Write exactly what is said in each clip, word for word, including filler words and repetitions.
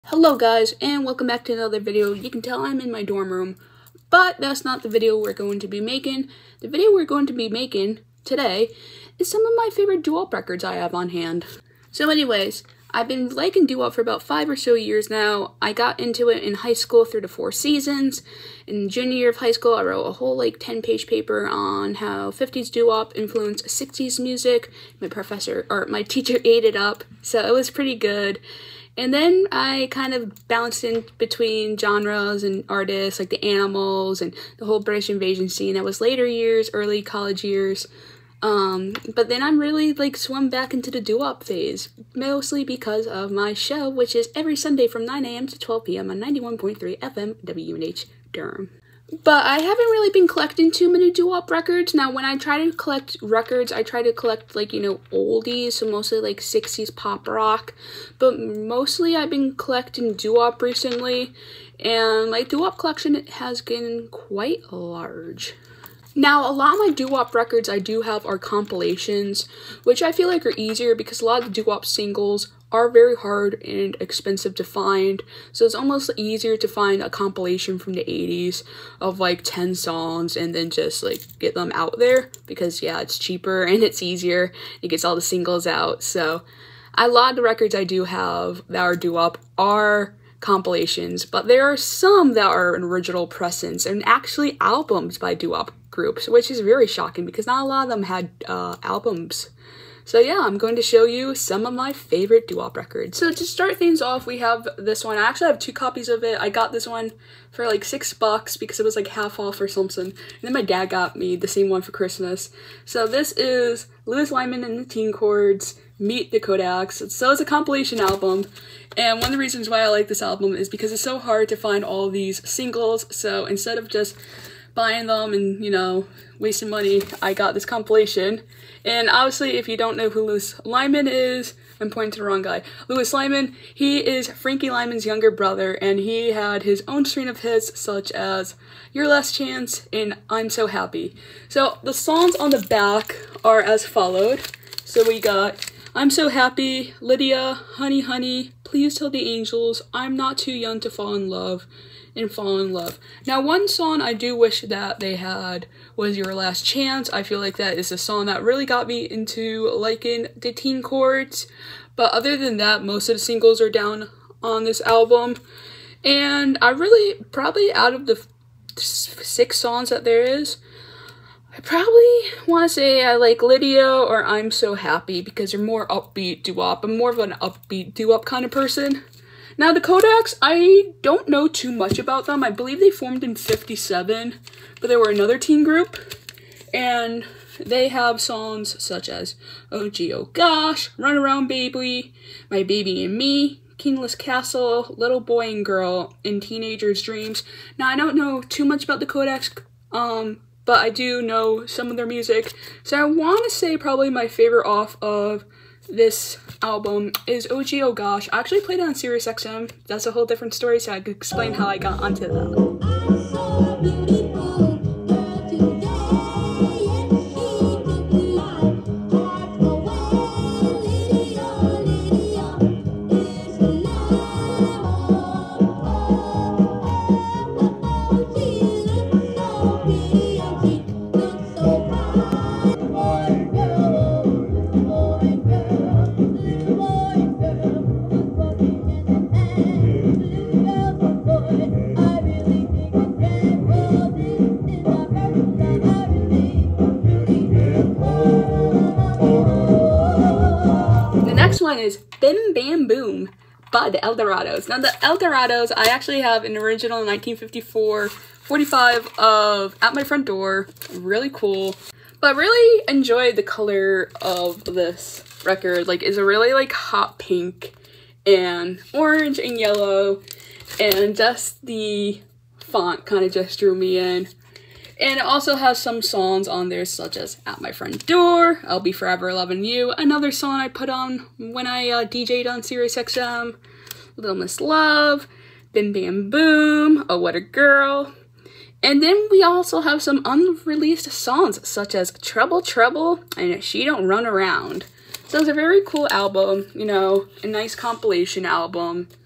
Hello guys, and welcome back to another video. You can tell I'm in my dorm room, but that's not the video we're going to be making. The video we're going to be making today is some of my favorite Doo-Wop records I have on hand. So anyways, I've been liking Doo-Wop for about five or so years now. I got into it in high school through the four seasons. In junior year of high school, I wrote a whole like ten page paper on how fifties Doo-Wop influenced sixties music. My professor, or my teacher ate it up, so it was pretty good. And then I kind of bounced in between genres and artists like the Animals and the whole British Invasion scene. That was later years, early college years. Um, but then I'm really like swum back into the Doo-Wop phase, mostly because of my show, which is every Sunday from nine A M to twelve P M on ninety-one point three F M W N H Durham. But I haven't really been collecting too many Doo-Wop records. Now, when I try to collect records, I try to collect, like, you know, oldies, so mostly, like, sixties pop rock. But mostly I've been collecting Doo-Wop recently, and my Doo-Wop collection has been quite large. Now, a lot of my Doo-Wop records I do have are compilations, which I feel like are easier because a lot of the Doo-Wop singles are very hard and expensive to find, so it's almost easier to find a compilation from the eighties of like ten songs and then just like get them out there because yeah, it's cheaper and it's easier. It gets all the singles out. So a lot of the records I do have that are Doo-Wop are compilations, but there are some that are original pressings and actually albums by Doo-Wop groups, which is very shocking because not a lot of them had uh, albums. So yeah, I'm going to show you some of my favorite Doo-Wop records. So to start things off, we have this one. I actually have two copies of it. I got this one for like six bucks because it was like half off or something. And then my dad got me the same one for Christmas. So this is Louis Lyman and the Teen Chords, Meet the Kodaks. So it's a compilation album. And one of the reasons why I like this album is because it's so hard to find all these singles. So instead of just buying them and, you know, wasting money, I got this compilation. And obviously, if you don't know who Louis Lyman is, I'm pointing to the wrong guy. Louis Lyman, he is Frankie Lyman's younger brother, and he had his own string of hits such as Your Last Chance and I'm So Happy. So the songs on the back are as followed. So we got I'm So Happy, Lydia, Honey Honey, Please Tell the Angels, I'm Not Too Young to Fall in Love, and Fall in Love. Now, one song I do wish that they had was Your Last Chance. I feel like that is a song that really got me into liking the Teen Chords. But other than that, most of the singles are down on this album. And I really, probably out of the six songs that there is, I probably want to say I like Lydia or I'm So Happy because they're more upbeat Doo-Wop. I'm more of an upbeat Doo-Wop kind of person. Now, the Kodaks, I don't know too much about them. I believe they formed in fifty-seven, but they were another teen group, and they have songs such as Oh Gee Oh Gosh, Run Around Baby, My Baby and Me, Kingless Castle, Little Boy and Girl, and Teenager's Dreams. Now, I don't know too much about the Kodaks, um, but I do know some of their music, so I want to say probably my favorite off of this album is Oh Gee Oh Gosh. I actually played it on Sirius X M. That's a whole different story, so I could explain how I got onto that. One is Bim Bam Boom by the Eldorados. Now, the Eldorados, I actually have an original nineteen fifty-four forty-five of At My Front Door. Really cool. But I really enjoyed the color of this record. Like, it's a really, like, hot pink and orange and yellow. And just the font kind of just drew me in. And it also has some songs on there such as At My Front Door, I'll Be Forever Loving You, another song I put on when I uh, D J'd on Sirius X M, Little Miss Love, Bim Bam Boom, Oh What a Girl. And then we also have some unreleased songs such as Trouble Trouble and She Don't Run Around. So it's a very cool album, you know, a nice compilation album.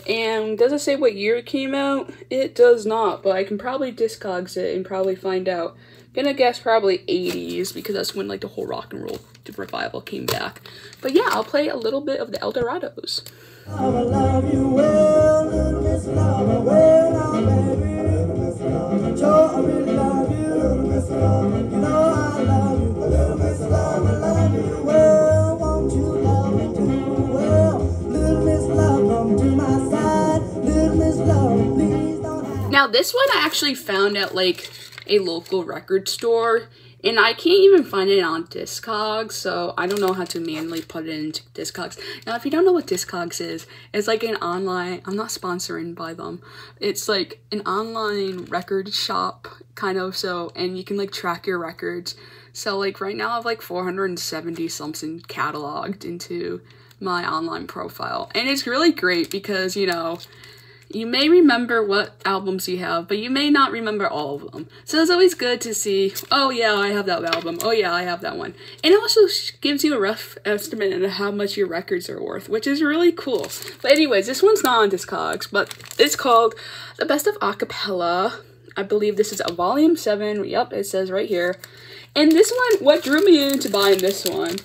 And does it say what year it came out? It does not, but I can probably Discogs it and probably find out. Gonna guess probably eighties, because that's when like the whole rock and roll revival came back. But yeah, I'll play a little bit of the Eldorados. I love you well, little Miss Love, well, now, baby, little Miss Love, Joe, I really love you, little Miss Love, you know I love you, little Miss Love, I love you well, won't you love me too well, little Miss Love, come to my side, little Miss Love, please don't hide. Now this one I actually found at like a local record store, and I can't even find it on Discogs, so I don't know how to manually put it into Discogs. Now, if you don't know what Discogs is, it's like an online, I'm not sponsoring by them, it's like an online record shop, kind of, so, and you can like track your records. So like right now I have like four hundred seventy something cataloged into my online profile, and it's really great because, you know, you may remember what albums you have, but you may not remember all of them. So it's always good to see, oh yeah, I have that album. Oh yeah, I have that one. And it also gives you a rough estimate of how much your records are worth, which is really cool. But anyways, this one's not on Discogs, but it's called The Best of Acapella. I believe this is a volume seven. Yep, it says right here. And this one, what drew me into buying this one,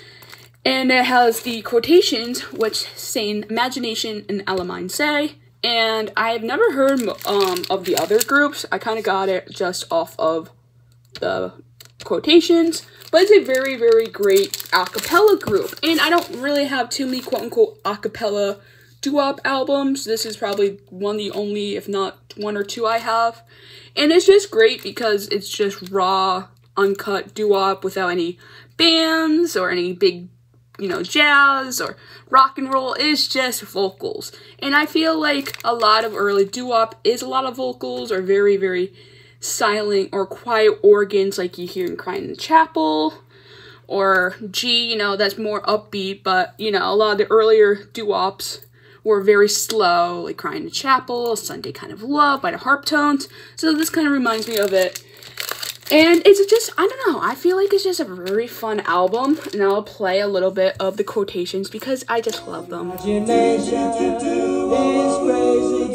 and it has the quotations, which saying imagination and Alamine say. And I've never heard um, of the other groups. I kind of got it just off of the quotations. But it's a very, very great a cappella group. And I don't really have too many quote-unquote a cappella doo-wop albums. This is probably one of the only, if not one or two I have. And it's just great because it's just raw, uncut doo-wop without any bands or any big, you know, jazz or rock and roll. Is just vocals. And I feel like a lot of early doo-wop is a lot of vocals or very, very silent or quiet organs like you hear in Crying in the Chapel. Or G, you know, that's more upbeat, but, you know, a lot of the earlier doo-wops were very slow, like Crying in the Chapel, Sunday Kind of Love by the Harp Tones. So this kind of reminds me of it. And it's just, I don't know, I feel like it's just a very fun album, and I'll play a little bit of the quotations because I just love them. Imagination is crazy,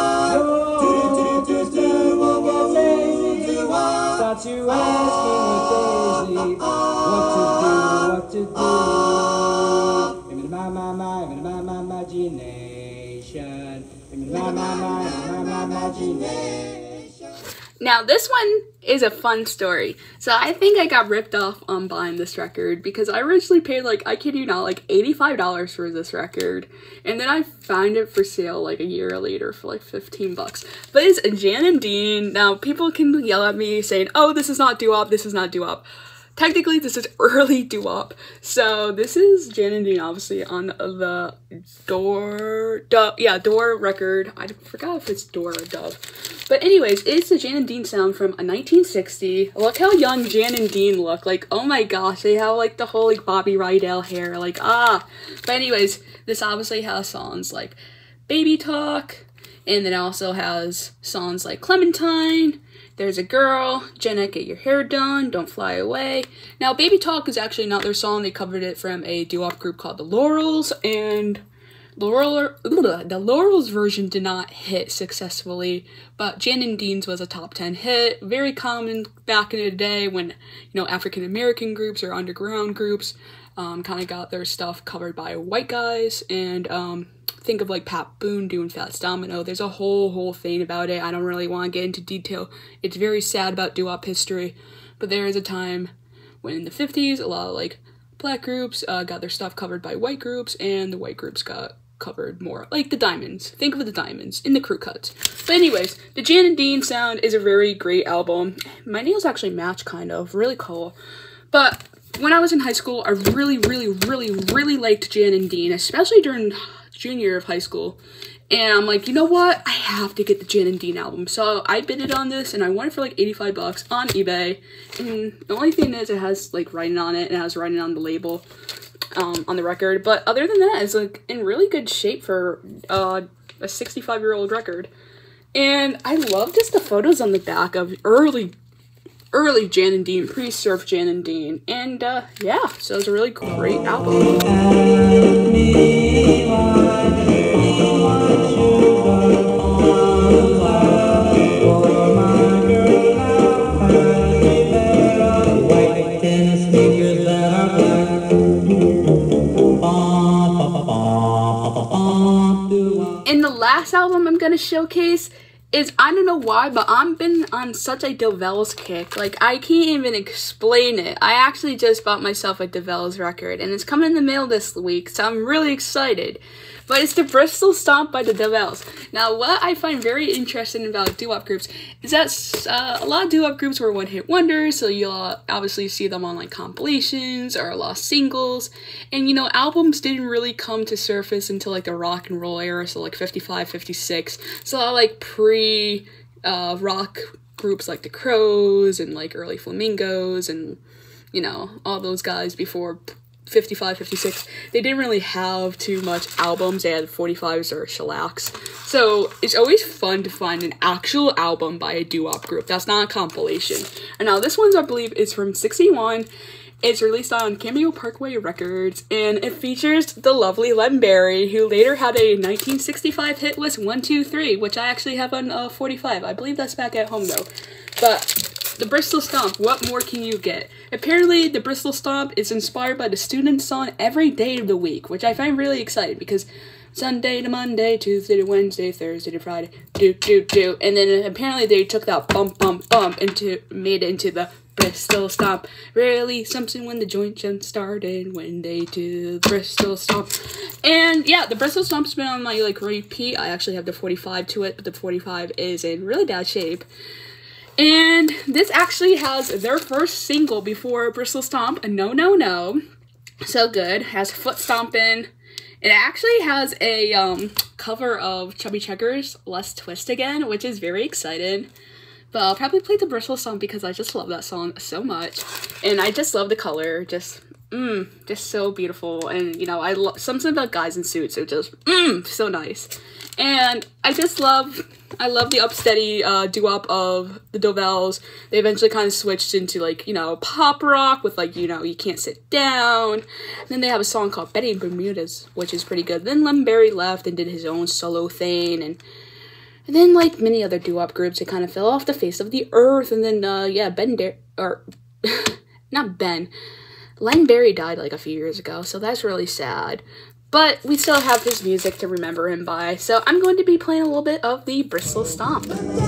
start you asking me crazy, what to do, what to do. My, my, my, my, my, imagination, my, my, my, my, my, imagination. Now, this one is a fun story. So I think I got ripped off on buying this record because I originally paid, like, I kid you not, like eighty-five dollars for this record. And then I found it for sale like a year later for like fifteen bucks. But it's Jan and Dean. Now, people can yell at me saying, oh, this is not doo-wop, this is not doo-wop. Technically, this is early doo-wop. So this is Jan and Dean, obviously, on the Door, Dove, yeah, Door record. I forgot if it's Door or Dove. But anyways, it's the Jan and Dean sound from a nineteen sixty. Look how young Jan and Dean look. Like, oh my gosh, they have like the whole like Bobby Rydell hair. Like, ah. But anyways, this obviously has songs like Baby Talk. And then it also has songs like Clementine, There's a Girl, Jenna, Get Your Hair Done, Don't Fly Away. Now, Baby Talk is actually not their song. They covered it from a doo-wop group called The Laurels, and Laurel, the Laurels version did not hit successfully, but Jan and Dean's was a top ten hit. Very common back in the day when, you know, African-American groups or underground groups um, kind of got their stuff covered by white guys, and um, think of like Pat Boone doing Fats Domino. There's a whole, whole thing about it. I don't really want to get into detail. It's very sad about doo-wop history, but there is a time when in the fifties, a lot of like black groups uh, got their stuff covered by white groups, and the white groups got covered more. Like the Diamonds. Think of the Diamonds in the crew cuts. But anyways, the Jan and Dean sound is a very great album. My nails actually match, kind of. Really cool. But when I was in high school, I really, really, really, really liked Jan and Dean, especially during junior year of high school. And I'm like, you know what? I have to get the Jan and Dean album. So I bid it on this, and I won it for like eighty-five bucks on eBay. And the only thing is it has like writing on it, and it has writing on the label. Um, on the record, but other than that, it's like in really good shape for uh, a sixty-five year old record. And I love just the photos on the back of early, early Jan and Dean, pre-surf Jan and Dean, and uh, yeah, so it's a really great album. And the last album I'm gonna showcase is, I don't know why, but I've been on such a DeVel's kick. Like, I can't even explain it. I actually just bought myself a DeVel's record, and it's coming in the mail this week, so I'm really excited. But it's the Bristol Stomp by the DeVel's. Now, what I find very interesting about doo-wop groups is that uh, a lot of doo-wop groups were one-hit wonders, so you'll obviously see them on, like, compilations or a lot of singles. And, you know, albums didn't really come to surface until, like, the rock and roll era, so, like, fifty-five, fifty-six. So, a lot of, like, pre, uh, rock groups like the Crows and, like, early Flamingos and, you know, all those guys before fifty-five, fifty-six, they didn't really have too much albums. They had forty-fives or shellacks. So it's always fun to find an actual album by a doo-wop group that's not a compilation. And now this one, I believe, is from sixty-one. It's released on Cameo Parkway Records, and it features the lovely Len Barry, who later had a nineteen sixty-five hit list one two three, which I actually have on uh, forty-five. I believe that's back at home, though. But the Bristol Stomp, what more can you get? Apparently, the Bristol Stomp is inspired by the student song Every Day of the Week, which I find really exciting because Sunday to Monday, Tuesday to Wednesday, Thursday to Friday, do, do, do. And then apparently they took that bump, bump, bump into, made it into the Bristol Stomp. Really something when the joint jump started, when they do the Bristol Stomp. And yeah, the Bristol Stomp's been on my like repeat. I actually have the forty-five to it, but the forty-five is in really bad shape. And this actually has their first single before Bristol Stomp, a No No No. So good. Has foot stomping. It actually has a um, cover of Chubby Checkers' Let's Twist Again, which is very exciting. But I'll probably play the Bristol Stomp because I just love that song so much. And I just love the color. Just, mmm, just so beautiful. And, you know, I love something about guys in suits. It just, mmm, so nice. And I just love, I love the upsteady uh, doo-wop of the DeVel's. They eventually kind of switched into, like, you know, pop rock with, like, you know, You Can't Sit Down. And then they have a song called Betty in Bermudas, which is pretty good. Then Len Barry left and did his own solo thing. And, and then, like many other doo-wop groups, it kind of fell off the face of the earth. And then, uh, yeah, Ben, Dar- or, not Ben, Len Barry died, like, a few years ago. So that's really sad. But we still have his music to remember him by, so I'm going to be playing a little bit of the Bristol Stomp.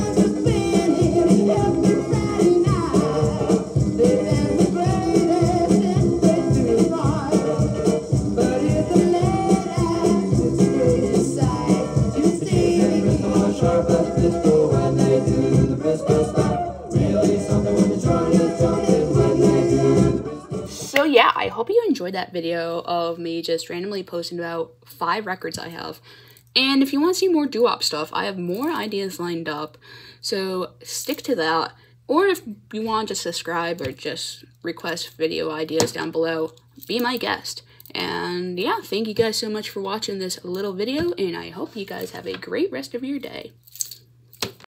So yeah, I hope you enjoyed that video of me just randomly posting about five records I have. And if you want to see more doo-wop stuff, I have more ideas lined up. So stick to that. Or if you want to just subscribe or just request video ideas down below, be my guest. And yeah, thank you guys so much for watching this little video, and I hope you guys have a great rest of your day.